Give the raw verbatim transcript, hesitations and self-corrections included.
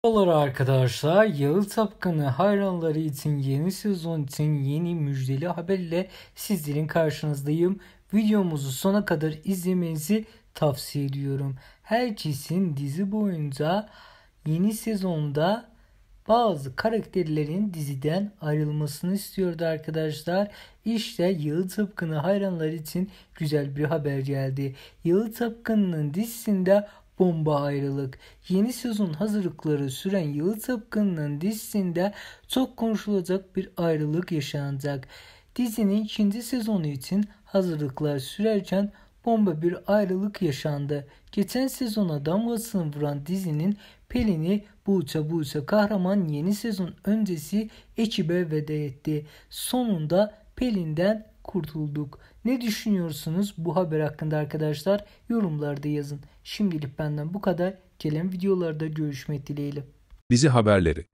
Merhabalar arkadaşlar. Yalı Tapkanı hayranları için yeni sezon için yeni müjdeli haberle sizlerin karşınızdayım. Videomuzu sona kadar izlemenizi tavsiye ediyorum. Herkesin dizi boyunca yeni sezonda bazı karakterlerin diziden ayrılmasını istiyordu arkadaşlar. İşte Yalı Tapkanı hayranları için güzel bir haber geldi. Yalı Tapkanı'nın dizisinde bomba ayrılık. Yeni sezon hazırlıkları süren Yalı Tapkanı'nın dizisinde çok konuşulacak bir ayrılık yaşanacak. Dizinin ikinci sezonu için hazırlıklar sürerken bomba bir ayrılık yaşandı. Geçen sezona damgasını vuran dizinin Pelin'i Buğça Buğça kahraman yeni sezon öncesi ekibe veda etti. Sonunda Pelin'den kurtulduk. Ne düşünüyorsunuz bu haber hakkında arkadaşlar? Yorumlarda yazın. Şimdilik benden bu kadar. Gelen videolarda görüşmek dileğiyle. Dizi haberleri